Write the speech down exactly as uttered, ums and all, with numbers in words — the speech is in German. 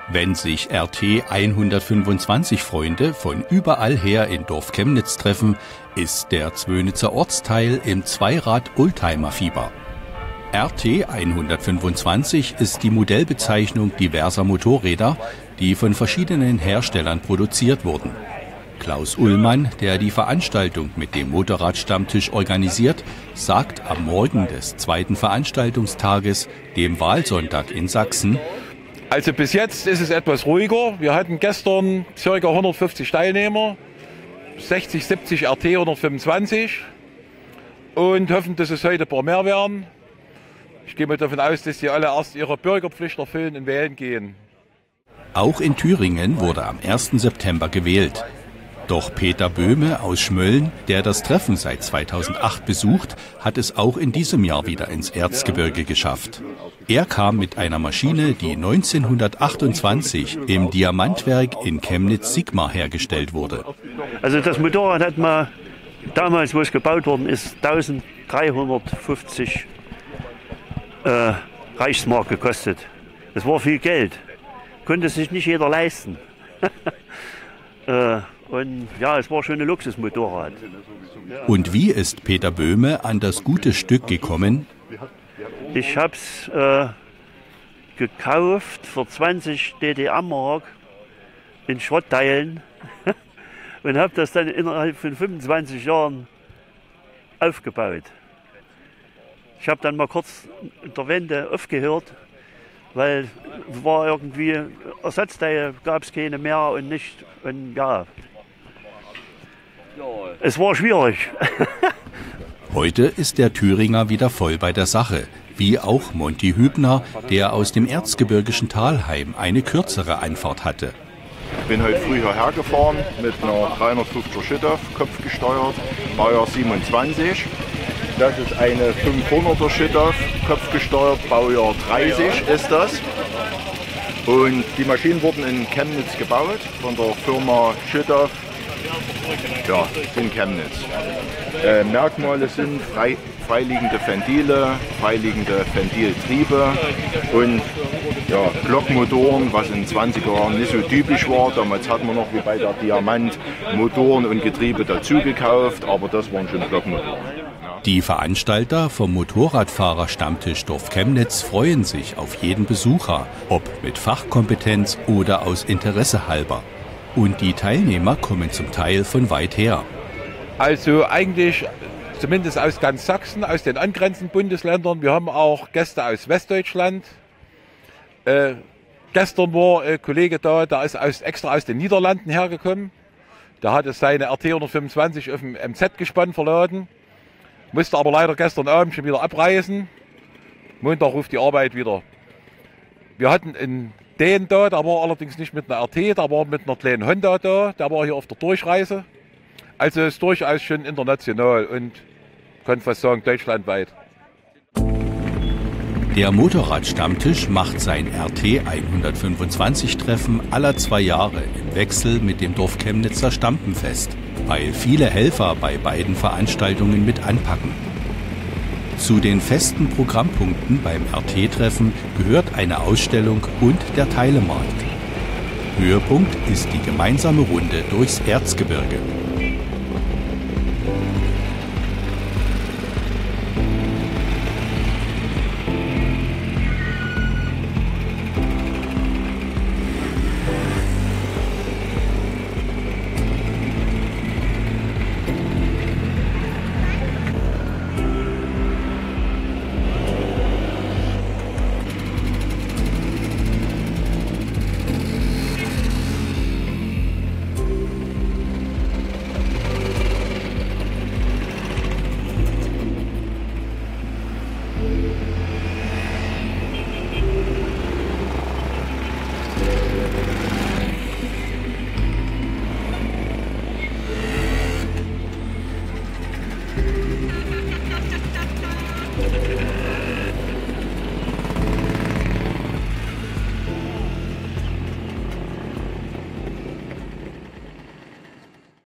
Wenn sich R T hundertfünfundzwanzig Freunde von überall her in Dorf Chemnitz treffen, ist der Zwönitzer Ortsteil im Zweirad-Oldtimer-Fieber. R T hundertfünfundzwanzig ist die Modellbezeichnung diverser Motorräder, die von verschiedenen Herstellern produziert wurden. Klaus Ullmann, der die Veranstaltung mit dem Motorradstammtisch organisiert, sagt am Morgen des zweiten Veranstaltungstages, dem Wahlsonntag in Sachsen: Also bis jetzt ist es etwas ruhiger. Wir hatten gestern ca. hundertfünfzig Teilnehmer, sechzig, siebzig R T hundertfünfundzwanzig und hoffen, dass es heute ein paar mehr werden. Ich gehe mal davon aus, dass die alle erst ihre Bürgerpflicht erfüllen und wählen gehen. Auch in Thüringen wurde am ersten September gewählt. Doch Peter Böhme aus Schmölln, der das Treffen seit zweitausendacht besucht, hat es auch in diesem Jahr wieder ins Erzgebirge geschafft. Er kam mit einer Maschine, die neunzehnhundertachtundzwanzig im Diamantwerk in Chemnitz-Sigmar hergestellt wurde. Also das Motorrad hat mal damals, wo es gebaut worden ist, eintausenddreihundertfünfzig äh, Reichsmark gekostet. Das war viel Geld. Konnte sich nicht jeder leisten. äh, Und ja, es war schon ein Luxusmotorrad. Und wie ist Peter Böhme an das gute Stück gekommen? Ich habe es äh, gekauft für zwanzig D D R-Mark in Schrottteilen und habe das dann innerhalb von fünfundzwanzig Jahren aufgebaut. Ich habe dann mal kurz in der Wende aufgehört, weil es war irgendwie Ersatzteile, gab es keine mehr und nicht. Und ja, es war schwierig. Heute ist der Thüringer wieder voll bei der Sache, wie auch Monty Hübner, der aus dem erzgebirgischen Talheim eine kürzere Einfahrt hatte. Ich bin heute früh hierher gefahren mit einer dreihundertfünfziger Schüttoff, kopfgesteuert, Baujahr siebenundzwanzig. Das ist eine fünfhunderter Schüttoff, kopfgesteuert, Baujahr dreißig ist das. Und die Maschinen wurden in Chemnitz gebaut von der Firma Schüttoff, ja, in Chemnitz. Äh, Merkmale sind frei, freiliegende Ventile, freiliegende Ventiltriebe und ja, Blockmotoren, was in den zwanziger Jahren nicht so typisch war. Damals hat man noch wie bei der Diamant Motoren und Getriebe dazu gekauft, aber das waren schon Blockmotoren. Die Veranstalter vom Motorradfahrer-Stammtisch Dorf Chemnitz freuen sich auf jeden Besucher, ob mit Fachkompetenz oder aus Interesse halber. Und die Teilnehmer kommen zum Teil von weit her. Also eigentlich zumindest aus ganz Sachsen, aus den angrenzenden Bundesländern. Wir haben auch Gäste aus Westdeutschland. Äh, gestern war ein Kollege da, der ist aus, extra aus den Niederlanden hergekommen. Der hatte seine R T hundertfünfundzwanzig auf dem M Z-Gespann verladen. Musste aber leider gestern Abend schon wieder abreisen. Montag ruft die Arbeit wieder. Wir hatten einen den da, der war allerdings nicht mit einer R T, der war mit einer kleinen Honda da, der war hier auf der Durchreise. Also ist durchaus schon international und kann fast sagen deutschlandweit. Der Motorradstammtisch macht sein R T hundertfünfundzwanzig-Treffen aller zwei Jahre im Wechsel mit dem Dorf Chemnitzer Stampenfest, weil viele Helfer bei beiden Veranstaltungen mit anpacken. Zu den festen Programmpunkten beim R T-Treffen gehört eine Ausstellung und der Teilemarkt. Höhepunkt ist die gemeinsame Runde durchs Erzgebirge.